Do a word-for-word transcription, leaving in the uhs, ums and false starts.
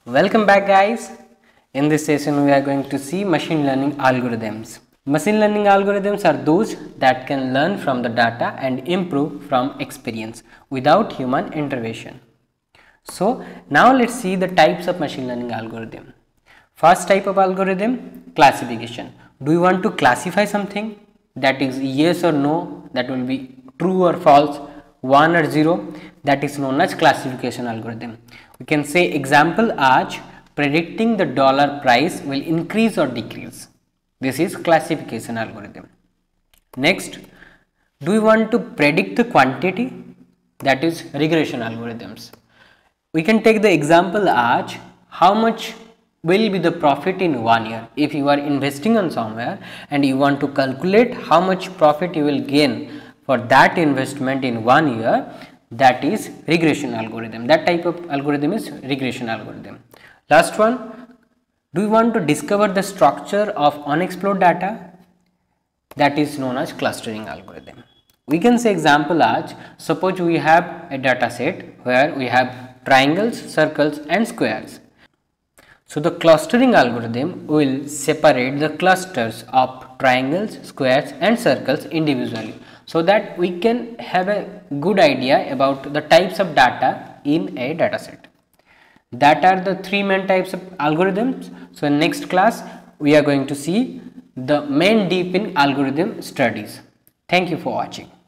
Welcome back guys. In this session we are going to see machine learning algorithms. Machine learning algorithms are those that can learn from the data and improve from experience without human intervention. So now let's see the types of machine learning algorithm. First type of algorithm, classification. Do you want to classify something? That is yes or no, that will be true or false, one or zero, that is known as classification algorithm. We can say example as predicting the dollar price will increase or decrease. This is classification algorithm. Next, do you want to predict the quantity? That is regression algorithms. We can take the example as how much will be the profit in one year. If you are investing on somewhere and you want to calculate how much profit you will gain for that investment in one year, that is regression algorithm. That type of algorithm is regression algorithm. Last one, do you want to discover the structure of unexplored data? That is known as clustering algorithm. We can say example as suppose we have a data set where we have triangles, circles and squares. So the clustering algorithm will separate the clusters of triangles, squares and circles individually, so that we can have a good idea about the types of data in a data set. That are the three main types of algorithms. So in next class we are going to see the main deep in algorithm studies. Thank you for watching.